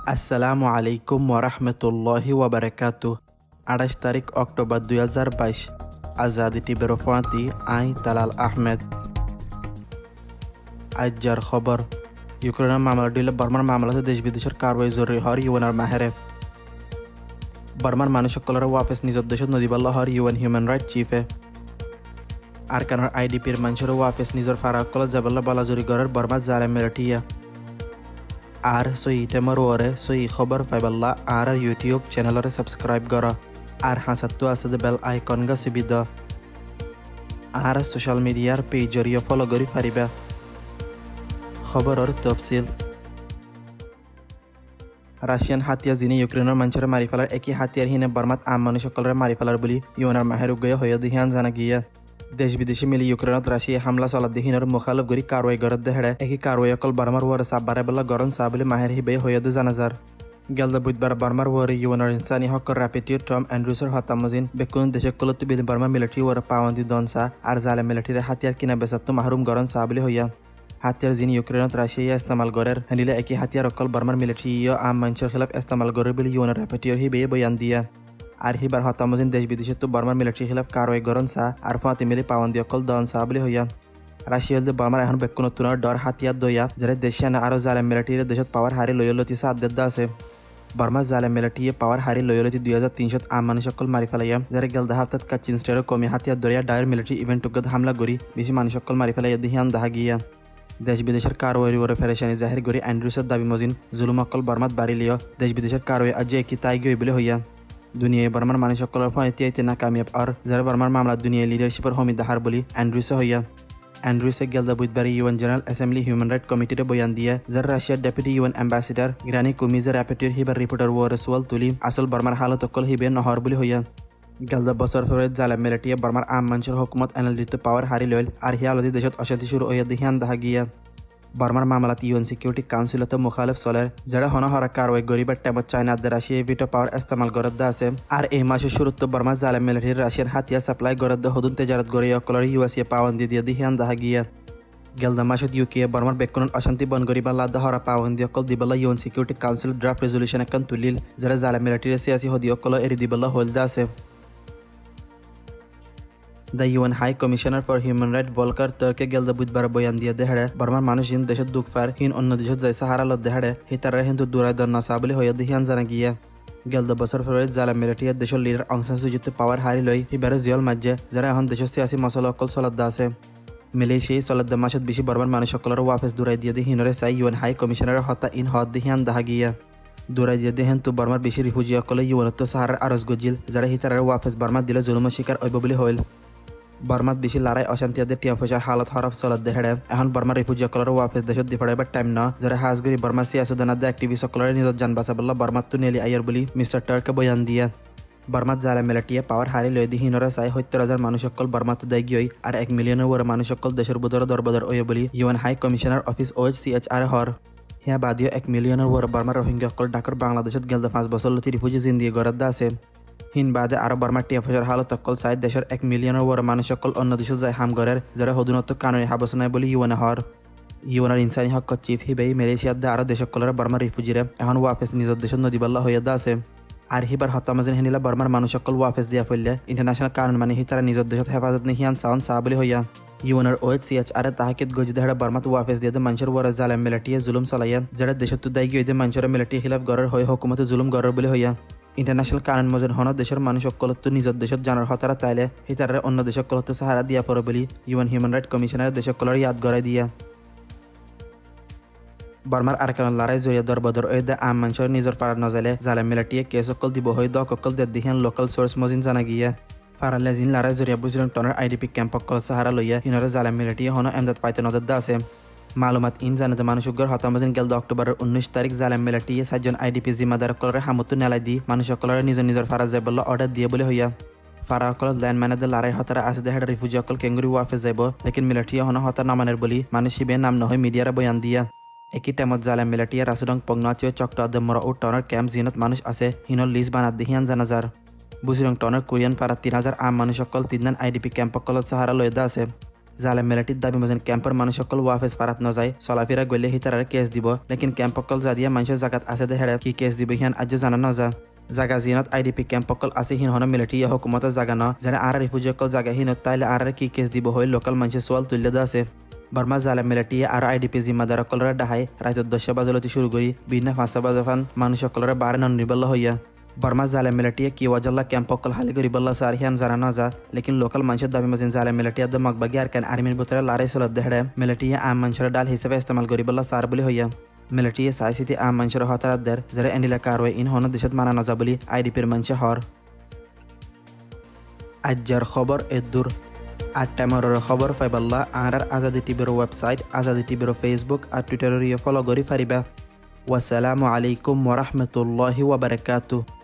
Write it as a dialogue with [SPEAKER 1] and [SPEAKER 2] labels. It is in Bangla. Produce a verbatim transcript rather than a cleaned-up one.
[SPEAKER 1] আসসালামু আলাইকুম ওরহমতুল্লাহি ওয়াবারাকাতুহ। আঠাশ তারিখ অক্টোবর দুই হাজার বাইশ। আজাদি টিভির ফাঁতি আই তালাল আহমেদ। আজ্জার খবর ইউক্রেনের মামলা দিলে বর্মার মামলাতে দেশ বিদেশের কারবাই জরুরি হওয়ার ইউএনের মাহেরে বর্মার মানুষ সকলের ওয়াফেস নিজের দেশত নদীবাল্লা হওয়ার ইউএন হিউম্যান রাইট চিফে আরকানের আইডিপির মানুষের ওয়াফেস নিজের ফারাকল জাবাল্লা বালাজুরি গড়ের বর্মার জালেম মেলটিয়া আর সই টেমর ওরে সই খবর পাইবাল্লা আর ইউটিউব চ্যানেলরে সাবস্ক্রাইব কর আর হাসাতো আছে বেল আইকন গা সিবিদ আর সোশ্যাল মিডিয়ার পেজ জরিয়ে ফলো করি পারিবা। খবরের তফসিল রাশিয়ান হাতিয়ার যিনি ইউক্রেনের মানুষের মারি ফেলার একই হাতিয়ার হিনে বর্মাত আম মানুষ সকলের মারি ফেলার বলি ইউনার মাহের উগয়ে হয়ে দিহিয়ান জানা গিয়া দেশ বিদেশে মিলি ইউক্রেনত রাশিয়া হামলা চলাত দিহিনের মুখালফ গরি কারওয়াই গরত দেহেড়ে একই কারওয়াই অকল বর্মার ওয়ারে সাববারে বলা গরম সাবলি মাহের হিবে হয়ে দে জানাজার গেলদা বুধবার বর্মার ওয়ারে ইউনার ইনসানি হকর র্যাপিটিউ টম অ্যান্ড্রুসের হতামজিন বেকুন দেশে কলতি বিল বর্মা মিলিটারি ওয়ারে পাওয়ান্দি দনসা আর জালে মিলিটারি হাতিয়ার কিনা বেসাত মাহরুম গরম সাবলি হইয়া হাতিয়ার যিনি ইউক্রেনত রাশিয়া ইস্তেমাল গরের হেনিলে একই হাতিয়ার অকল বর্মার মিলিটারি ইয় আম মানুষের খিলাফ ইস্তেমাল গরের বলে ইউনার র্যাপিটিউর হিবে বয়ান দিয়া আর হিবার হতামজিন দেশ বিদেশে তো বর্মার মিলিটারি খিলাফ কারওয়াই গরন সা আর ফাঁতি মিলি পাওয়ান্দি অকল দন সা বলে হইয়া রাশিয়াল বর্মার এখন বেকুন তুনার ডর হাতিয়ার দইয়া যারা দেশিয়ানা আরো জালেম মিলিটারির দেশত পাওয়ার হারি লয়লতি সা আদ্দেদা আছে বর্মা জালেম মিলিটারিয়ে পাওয়ার হারি লয়লতি দুই হাজার তিনশত আম মানুষ সকল মারি ফেলাইয়া যারা গেলদা হাফতাত কাচিন স্টেরও কমি হাতিয়ার দরিয়া ডায়ের মিলিটারি ইভেন্ট টুকত হামলা করি বেশি মানুষ সকল মারি ফেলাইয়া দিহিয়ান দাহা গিয়া দেশ বিদেশের কারওয়াই ওরে ফেরেশানি জাহির করি অ্যান্ড্রুসের দাবি মজিন জুলুম অকল বর্মাত বাড়ি লিও দেশ বিদেশের কারওয়াই আজ একই তাই গিয়ে বলে হইয়া দুনিয়ায় বর্মার মানুষ সকলের ফাঁতি আইতে না কামিয়াব আর যারা বর্মার মামলা দুনিয়ায় লিডারশিপের হমি দাহার বলি অ্যান্ড্রুসে হইয়া অ্যান্ড্রুসে গেলদা বুধবার UN general assembly human right কমিটিতে বয়ান দিয়ে যারা রাশিয়ার ডেপুটি ইউএন অ্যাম্বাসিডার গ্রানি কুমিজের র্যাপিটিউর হিবার রিপোর্টার ওয়ারে সোয়াল তুলি আসল বর্মার হালত অকল হিবে নহর বলি হইয়া গেলদা বছর ফেব্রুয়ারি জালেম মিলিটারিয়ে বর্মার আম মানুষের হুকুমত এনালিত পাওয়ার হারি লইল আর হিয়া আলদি দেশত অশান্তি শুরু হইয়া দিহিয়ান দাহা গিয়া বর্মার মামলাত ইউএন সিকিউরিটি কাউন্সিলত মুখালিফ চলের যারা হনহরা কারওয়াই গরিবের টাইমত চায়না রাশিয়ায় ভিটো পাওয়ার ইস্তেমাল গরদ্দ আছে আর এই মাসের শুরুত বর্মার জালেম মিলিটারির রাশিয়ার হাতিয়ার সাপ্লাই গরদ্দ হদুন তেজারত গড়ে অকলর ইউএসএ পাওয়ান্দি দিয়ে দিহিয়ান দাহা গিয়া গেলদা মাসত ইউকে বর্মার বেকুনত অশান্তি বন গরিবা লাদা হরা পাওয়ান্দি অকল দিবলা UN security council draft resolution একান তুলিল যারা জালেম মিলিটারির সিয়াসি হদি অকল এরি দিবলা হলদা আছে। The UN high commissioner for human right Volker তর্কে গেলদা বুধবার বয়ান দিয়ে দেহাড়ে বর্মার মানুষ হিন দেশত দুঃখ পার হিন অন্য দেশত যাই সাহারালত দেহাড়ে হিতারা হিন্দু দূরায় দন নসা বলে হইয়া দিহিয়ান জানা গিয়া গেলদা বছর ফেব্রুয়ারি জালেম মিলিটারিয়ার দেশের লিডার অং সান সুচিতে পাওয়ার হারি লই হিবারে জিয়ল মাঝে যারা এখন দেশের সিয়াসি মশলা অকল চলদ্দা আছে মিলেশিয়ায় চলদ্দা মাসত বেশি বর্মার মানুষ সকলের ওয়াফেস দূরাই দিয়ে দি হিনরে চাই ইউএন হাই কমিশনারের হতা ইন হদ দিহিয়ান দাহা গিয়া দূরাই দিয়ে দেহেন তো বর্মার বেশি রিফিউজি অকলে ইউএনত সাহারার আরজ গজিল যারা হিতারার ওয়াফেস বর্মা দিলে জুলুমের শিকার হইব বলে হইল বর্মাত বেশি লড়াই অশান্তিদের টিয়া পয়সার হালত হরফ চলত দেহেড়ে এখন বর্মার রিফিউজি সকলের ওয়াফেস দেশত দিফাড়াইবার টাইম ন যারা হাজগুড়ি বর্মা সিয়াসুদানাদে অ্যাক্টিভিস্ট সকলের নিজের যান বাঁচাবল্লা বর্মাত তো নেলি আইয়ার বলি মিস্টার টার্কে বয়ান দিয়া বর্মাত জালে মিলিটারিয়ে পাওয়ার হারি লই দি হিনরা চাই সত্তর হাজার মানুষ সকল বর্মাত দায় গিয়ে আর এক মিলিয়নের ওর মানুষ সকল দেশের বুধর দরবদর ওয়ে বলি UN high commissioner office O C H R হর হিয়া বাদিও এক মিলিয়নের ওর বর্মার রোহিঙ্গা সকল ডাকর বাংলাদেশত গেলদা পাঁচ বছর লতি রিফিউজি জিন্দিয়ে গড়াদ্দা আছে হিন বাদে আরো বর্মার টিয়া পয়সার হালত অকল চাই দেশের এক মিলিয়নের ওর মানুষ সকল অন্য দেশত যায় হামগরের যারা হদুনত কানুনি হাবস নাই বলি ইউএন হর ইউএনের ইনসানি হক চিফ হিবেই মালয়েশিয়ার দে আরো দেশ সকলের বর্মার রিফিউজিরে এখন ওয়াফেস নিজের দেশের নদীবাল্লা হইয়া দা আছে আর হিবার হতামাজিন হেনিলা বর্মার মানুষ সকল ওয়াফেস দিয়া ফেললে ইন্টারন্যাশনাল কানুন মানে হি তারা নিজের দেশত হেফাজত নিহিয়ান সাউন সা বলি হইয়া ইউএনের ওএইচ সি এইচ আর তাহাকিত গজি দেহাড়া বর্মাত ওয়াফেস দিয়ে মানুষের ওয়ারা জালেম মিলিটারিয়ে জুলুম চালাইয়া যারা দেশত দায় গিয়ে মানুষের মিলিটারি খিলাফ গড়ের হয়ে হুকুমতে জুলুম গড়ের বলি হইয়া ইন্টারন্যাশনাল কানুন মজন হন দেশের মানুষ সকলত নিজের দেশত জানার হতারা তাইলে হি তারা অন্য দেশ সকলত সাহারা দিয়া পড়ে বলি ইউএন হিউম্যান রাইট কমিশনার দেশ সকলের ইয়াদ গড়াই দিয়া বর্মার আরকানের লড়াই জড়িয়ে দরবদর ওই দে আম মানুষের নিজের পাড়ার নজালে জালেম মিলিটারিয়ে কেস অকল দিব হয়ে দ অকল দে দিহান লোকাল সোর্স মজিন জানা গিয়া পারালে জিন লড়াই জড়িয়ে বুঝলেন টনের আইডিপি ক্যাম্প অকল সাহারা লইয়া হিনরে জালেম মিলিটারিয়ে হন এমদাদ পাইতে নজরদা আছে মালুমাত ইন জানাতে মানুষগর হতামজিন গেলদা অক্টোবরের উনিশ তারিখ জালেম মিলিটারিয়ে সাতজন আইডিপি জিম্মাদার সকলের হামতো নেলাই দি মানুষ সকলের নিজের নিজের ফারা যাই বলল অর্ডার দিয়ে বলে হইয়া ফারা অকল ল্যান্ড ম্যানেদের লড়াই হতারা আছে দেহাড়া রিফিউজি অকল কেঙ্গুরি ওয়াফেস যাইব লেকিন মিলিটারিয়ে হন হতা নামানের বলি মানুষ হিবে নাম নহয় মিডিয়ারে বয়ান দিয়া একই টাইমত জালেম মিলিটারিয়ে রাসুডং পগনাচিও চক্ট আদমরা ও টনের ক্যাম্প জিনত মানুষ আছে হিনর লিজ বানাত দিহিয়ান জানাজার বুঝিরং টনের কোরিয়ান পাড়া তিন হাজার আম মানুষ সকল তিন আইডিপি ক্যাম্প অকলত সাহারা লইদা আছে জালেম মিলিটির দাবি মতন ক্যাম্পের মানুষসকল ওয়াফেজ ফারাত নযায় চলাফেরা গলে হিতারারে কেস দিব লেকিন ক্যাম্পসকল যা মানুষের জাগাত আছে দে হেড়ে কি কেস দিব হিয়ান আজ জানা নজা জাগা জিনত আইডিপি ক্যাম্পসকল আছে হিন হন মিলিটারি হুকুমতের জাগা ন যারা আর রিফিউজিসকল জাগা হিনত তাইলে আর কি কেস দিব হয় লোকাল মানুষের সোয়াল তুলে দা আছে বর্মা জালেম মিলিটারি আর আইডিপি জিম্মাদারসকলরে ডাহাই রাত দশ বাজলতি শুরু করি বিভিন্ন ফাঁসা বাজফান মানুষসকলরে বারে ননিবল্লা হইয়া বর্মা জালেম মিলিটারি কি ওয়াজাল্লা ক্যাম্পসকল হালি গরিবল্লা সার হিয়ান জানা নজা লেকিন লোকাল মানুষের দাবি মজিন জালেম মিলিটারি দ মগবাগি আর কেন আর্মির ভিতরে লারাই চলত দেহড়ে মিলিটারি আম মানুষের ডাল হিসেবে ইস্তেমাল গরিবল্লা সার বলি হইয়া মিলিটারি চাই চিতি আম মানুষের হতারাত দের যারা এন্ডিলা কারওয়ে ইন হন দেশত মানা নজা বলি আইডিপির মানুষে হর আজ্জার খবর এদুর আর টাইমরের খবর পাইবাল্লা আর আজাদি টিভির ওয়েবসাইট আজাদি টিভির ফেসবুক আর টুইটারের ফলো করি পারিবা ওয়াসসালামু আলাইকুম ওয়া রাহমাতুল্লাহি ওয়া বারাকাতুহু।